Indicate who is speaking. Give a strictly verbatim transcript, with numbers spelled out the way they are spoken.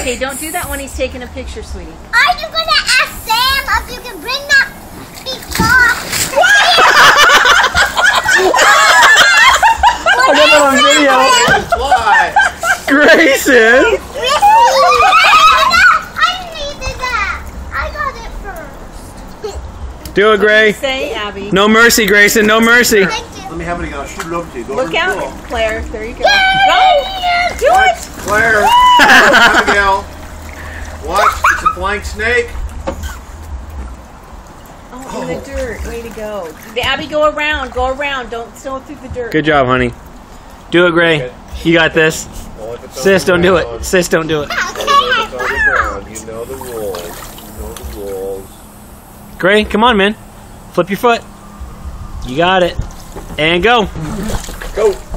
Speaker 1: Okay, don't do that when he's taking a picture, sweetie.
Speaker 2: Are you going to ask Sam if you can bring that big box?
Speaker 3: I got that on video. Grayson!
Speaker 2: I needed that. I got it first.
Speaker 3: Do it, Gray.
Speaker 1: Say, Abby.
Speaker 3: No mercy, Grayson. No mercy.
Speaker 2: Thank you.
Speaker 4: Let me have it again. I'll shoot it over to you. Go
Speaker 1: Look
Speaker 4: over
Speaker 1: out,
Speaker 4: the pool.
Speaker 1: Claire. There you go.
Speaker 2: Yay!
Speaker 1: Go! Do
Speaker 4: Watch,
Speaker 1: it!
Speaker 4: Claire. Abigail. Watch. It's a flying snake.
Speaker 1: Oh, in the dirt. Way to go. Abby, go around. Go around. Don't go through the dirt.
Speaker 3: Good job, honey. Do it, Gray. You got this. Sis, don't do it. Sis, don't do it.
Speaker 4: You know the rules. You know the rules.
Speaker 3: Gray, come on, man. Flip your foot. You got it. And go.
Speaker 4: Go.